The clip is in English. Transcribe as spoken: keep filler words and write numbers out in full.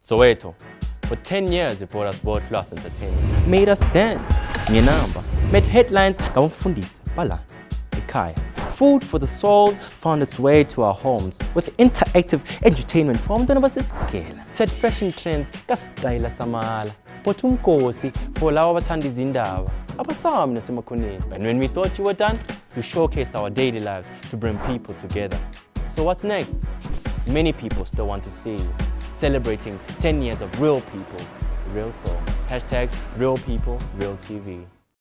Soweto. For ten years, it brought us world-class entertainment. Made us dance, ngenamba. Made headlines, ngabafundisi, bala, ekhaya. Food for the soul found its way to our homes with interactive edutainment from the Novasiskela. Set fashion trends, kastayla samala. Potumkosi, for lawa bathanda izindaba. Abasami nasemakhoneni. And when we thought you were done, we showcased our daily lives to bring people together. So what's next? Many people still want to see you. Celebrating ten years of real people, real soul. Hashtag real people, real T V.